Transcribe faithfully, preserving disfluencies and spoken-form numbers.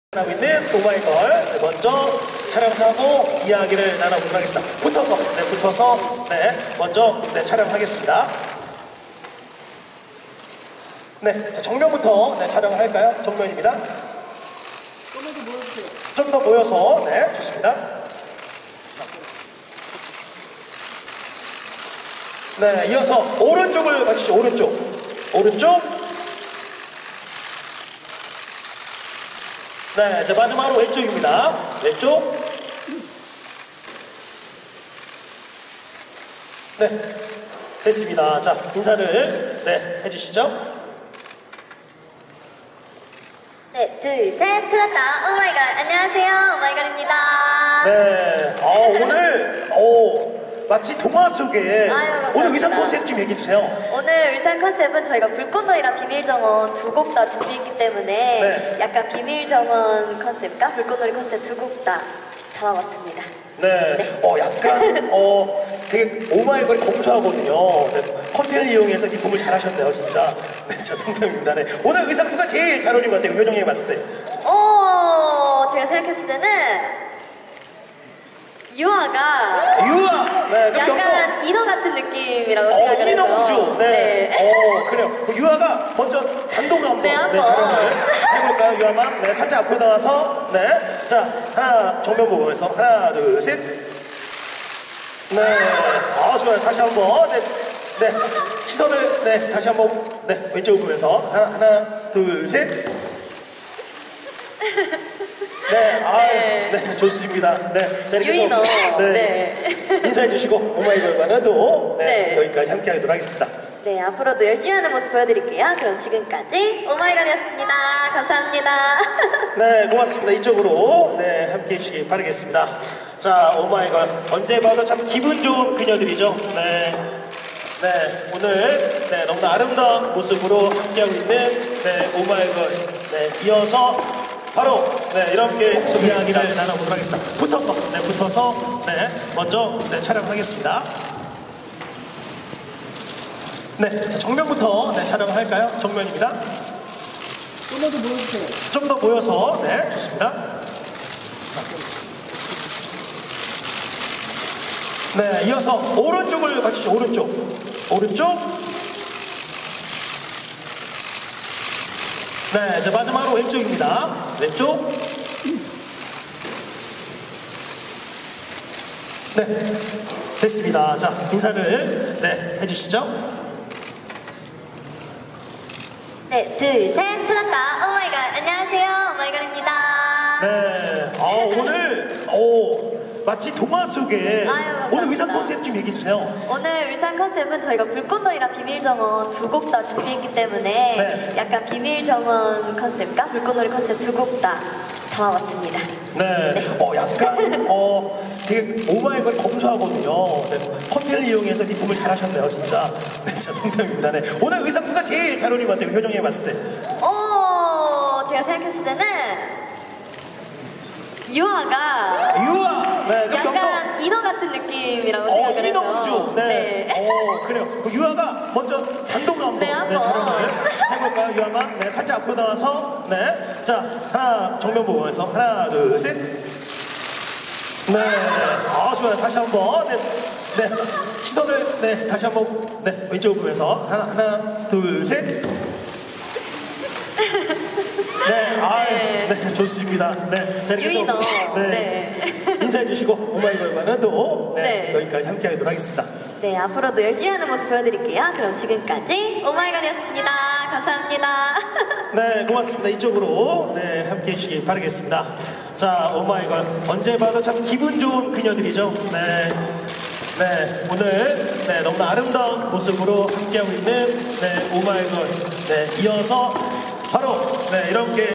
하고 있는 오마이걸 먼저 촬영하고 이야기를 나눠보도록 하겠습니다. 붙어서 네 붙어서 네 먼저 네 촬영하겠습니다. 네, 자, 정면부터 네 촬영을 할까요? 정면입니다. 좀 더 모여서 네 좋습니다. 네, 이어서 오른쪽을 봐주시죠. 오른쪽 오른쪽. 네, 이제 마지막으로 왼쪽입니다. 왼쪽. 네, 됐습니다. 자, 인사를 네 해주시죠. 네, 둘, 셋, 찾았다. 오마이걸. 안녕하세요. 오마이걸입니다. 네, 어, 오늘 오, 마치 동화 속에 아유, 오늘 의상 컨셉 좀 얘기해주세요. 오늘 의상 컨셉은 저희가 불꽃놀이랑 비밀정원 두 곡 다 준비했기 때문에 네. 약간 비밀정원 컨셉과 불꽃놀이 컨셉 두 곡 다 담아봤습니다. 네, 네. 어, 약간 어, 되게 오마이걸이 검소하거든요. 네, 커튼을 이용해서 이 곡을 잘하셨네요, 진짜. 네, 자, 동tem입니다. 네. 오늘 의상 누가 제일 잘 어울린 것 같아요, 효정이 봤을 때? 오, 제가 생각했을 때는 유아가 유아! 네, 그럼 여기서 약간 인어 같은 느낌이라고 어, 생각을 해서 인어공주. 네. 네. 어, 그래요. 그럼 유아가 먼저 단독으로 한번 네, 네, 한번. 촬영을 해볼까요, 유아만? 네, 살짝 앞으로 나와서 네, 자, 하나 정면 보면서 하나, 둘, 셋. 네, 아 좋아요. 다시 한번 네, 네, 시선을 네, 다시 한번 네, 왼쪽을 보면서 하나, 하나, 둘, 셋. 네, 아, 네. 네, 좋습니다. 네, 자, 이렇게 유인어. 해서, 네, 네. 인사해 주시고 오마이걸과는 또 네, 네. 여기까지 함께 하도록 하겠습니다. 네, 앞으로도 열심히 하는 모습 보여드릴게요. 그럼 지금까지 오마이걸이었습니다. 감사합니다. 네, 고맙습니다. 이쪽으로 네, 함께 해주시기 바라겠습니다. 자, 오마이걸 언제 봐도 참 기분 좋은 그녀들이죠. 네, 네, 오늘 네, 너무나 아름다운 모습으로 함께하고 있는 네, 오마이걸 네, 이어서 바로 네, 이렇게 이야기를 나눠보도록 하겠습니다. 붙어서 네, 붙어서 네, 먼저 네, 촬영하겠습니다. 네, 자, 정면부터 네, 촬영을 할까요? 정면입니다. 좀 더 보여주세요. 좀 더 모여서 네 좋습니다. 네, 이어서 오른쪽을 봐주시죠. 오른쪽 오른쪽. 네, 이제 마지막으로 왼쪽입니다. 왼쪽. 네, 됐습니다. 자, 인사를 네 해주시죠. 네, 둘, 셋, 찾았다. 오마이걸. 안녕하세요. 오마이걸입니다. 네, 아, 오늘 오, 마치 동화 속에 아유, 감사합니다. 오늘 의상 컨셉 좀 얘기해주세요. 오늘 의상 컨셉은 저희가 불꽃놀이랑 비밀정원 두 곡 다 준비했기 때문에 네. 약간 비밀정원 컨셉과 불꽃놀이 컨셉 두 곡 다 담아봤습니다. 네, 네. 어, 약간, 어, 되게 오마이걸 검소하거든요. 네, 커튼을 이용해서 이 곡을 잘하셨네요, 진짜. 네, 자, 동tem입니다. 네. 오늘 의상 누가 제일 잘 어울린 것 같아요, 효정이 봤을 때? 오, 제가 생각했을 때는 유아가 유아! 네, 그럼 여기서 약간 인어 같은 느낌이라고 어, 생각을 해서 인어공주. 네. 네. 어, 그래요. 그럼 유아가 먼저 단독으로 한번 네, 네, 한번. 촬영을 해볼까요, 유아만? 네, 살짝 앞으로 나와서 네, 자, 하나 정면 보면서 하나, 둘, 셋. 네, 아 좋아요. 다시 한번 네, 네, 시선을 네, 다시 한번 네, 왼쪽을 보면서 하나, 하나, 둘, 셋. 네, 아, 네. 네, 좋습니다. 네, 자, 이렇게 해서 유인어. 네, 네. 인사해 주시고 오마이걸과는 또 네, 네. 여기까지 함께 하도록 하겠습니다. 네, 앞으로도 열심히 하는 모습 보여드릴게요. 그럼 지금까지 오마이걸이었습니다. 감사합니다. 네, 고맙습니다. 이쪽으로 네, 함께 해주시기 바라겠습니다. 자, 오마이걸 언제 봐도 참 기분 좋은 그녀들이죠. 네, 네, 오늘 네, 너무나 아름다운 모습으로 함께하고 있는 네, 오마이걸 네, 이어서 바로 네, 이렇게